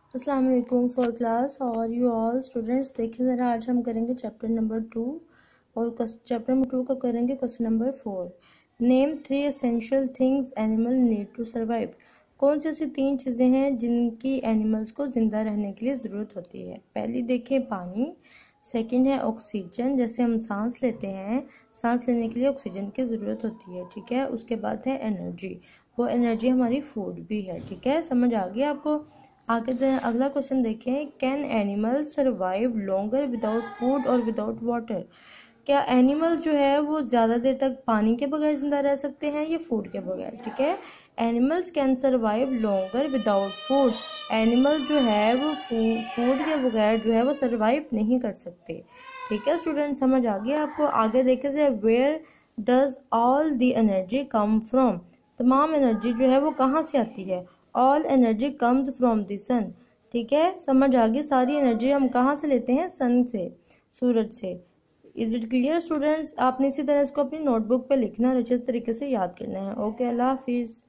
अस्सलाम वालेकुम for class और यू ऑल स्टूडेंट्स। देखिए ज़रा, आज हम करेंगे चैप्टर नंबर 2 और चैप्टर नंबर 2 का करेंगे question number 4। Name 3 essential things animal need to survive. कौन सी ऐसी 3 चीज़ें हैं जिनकी एनिमल्स को ज़िंदा रहने के लिए ज़रूरत होती है। पहली देखें पानी, सेकंड है ऑक्सीजन, जैसे हम सांस लेते हैं, सांस लेने के लिए ऑक्सीजन की ज़रूरत होती है, ठीक है। उसके बाद है एनर्जी, वो एनर्जी हमारी फूड भी है, ठीक है। समझ आ गई आपको। आगे अगला क्वेश्चन देखें, can animal survive longer without food और विदाउट वाटर। क्या एनिमल जो है वो ज़्यादा देर तक पानी के बगैर ज़िंदा रह सकते हैं या फूड के बगैर, ठीक है। Animals can survive longer without food. Animal जो है वो फूड के बगैर जो है वो सर्वाइव नहीं कर सकते, ठीक है स्टूडेंट। समझ आ गया आपको। आगे देखे से where does all the energy come from. तमाम एनर्जी जो है वो कहाँ से आती है। All energy comes from the sun, ठीक है। समझ आ गई। सारी एनर्जी हम कहाँ से लेते हैं, सन से, सूरज से। Is it clear students. आपने इसी तरह इसको अपनी नोटबुक पे लिखना और अच्छे तरीके से याद करना है। ओके, अल्लाह हाफिज़।